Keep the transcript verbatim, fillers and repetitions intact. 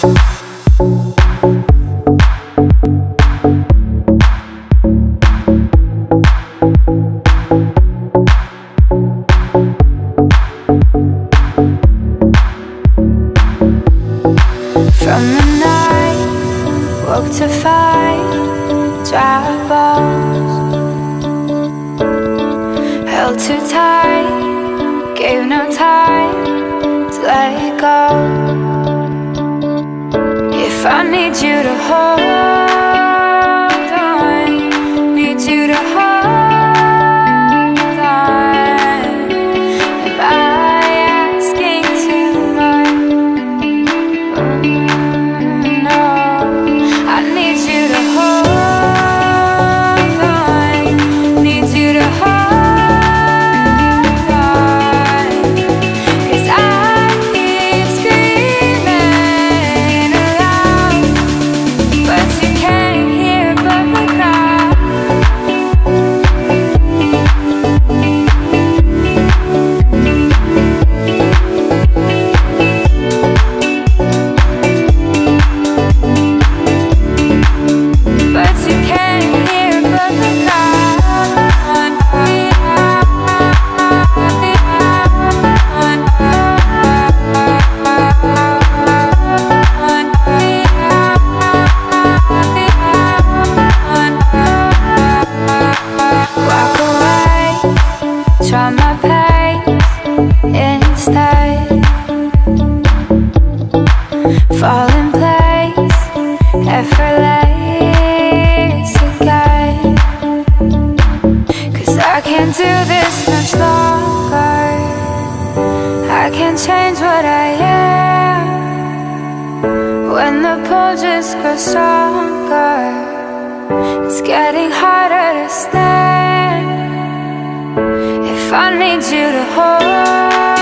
From the night, woke to find dry bones, held too tight, gave no time to let it go. If I need you to hold on, need you to hold on. Am I asking too much? No, I need you to hold on, need you to hold on. 'Cause I keep screaming aloud, but you can't hear but the crowd. But you can't hear but the walk away, try my pace instead, fall in place, effortless again. 'Cause I can't do this much longer, I can't change what I am. When the pull just grows stronger, it's getting harder to stand. If I need you to hold